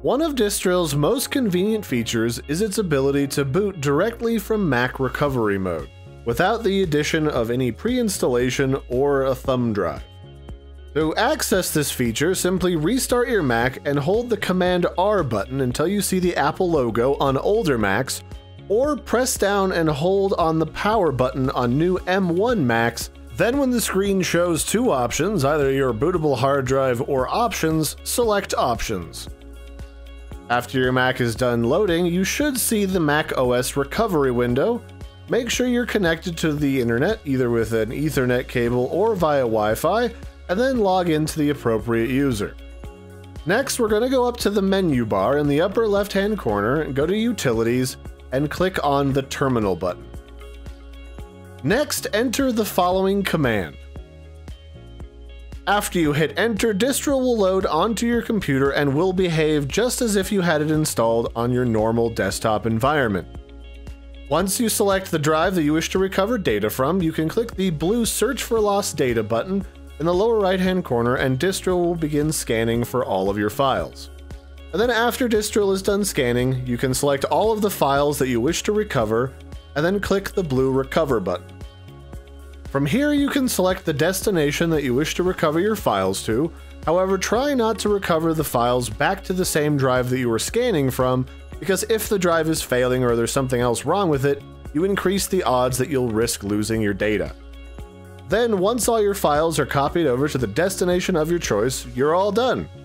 One of Distrill's most convenient features is its ability to boot directly from Mac recovery mode, without the addition of any pre-installation or a thumb drive. To access this feature, simply restart your Mac and hold the Command R button until you see the Apple logo on older Macs, or press down and hold on the power button on new M1 Macs. Then when the screen shows two options, either your bootable hard drive or options, select options. After your Mac is done loading, you should see the macOS recovery window. Make sure you're connected to the internet, either with an Ethernet cable or via Wi-Fi, and then log into the appropriate user. Next, we're going to go up to the menu bar in the upper left-hand corner and go to Utilities and click on the Terminal button. Next, enter the following command. After you hit enter, Distro will load onto your computer and will behave just as if you had it installed on your normal desktop environment. Once you select the drive that you wish to recover data from, you can click the blue Search for Lost Data button in the lower right-hand corner, and Distro will begin scanning for all of your files. And then after Distro is done scanning, you can select all of the files that you wish to recover, and then click the blue Recover button. From here, you can select the destination that you wish to recover your files to. However, try not to recover the files back to the same drive that you were scanning from, because if the drive is failing or there's something else wrong with it, you increase the odds that you'll risk losing your data. Then, once all your files are copied over to the destination of your choice, you're all done.